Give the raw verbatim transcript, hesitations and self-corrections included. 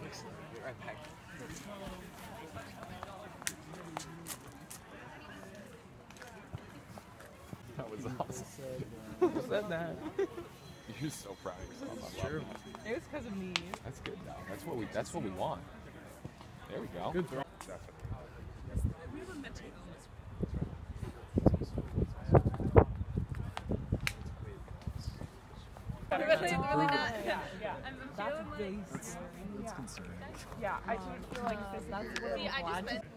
Be right back. That was awesome. Who said that? You're so proud of yourself. I love True. that. It was because of me. That's good though. That's what we. That's what we want. There we go. Good throw. We were meant to go this way. Really not. Yeah, yeah. I'm feeling like. That's, that's concerning. Yeah, I shouldn't feel like this. That's what See, I just meant.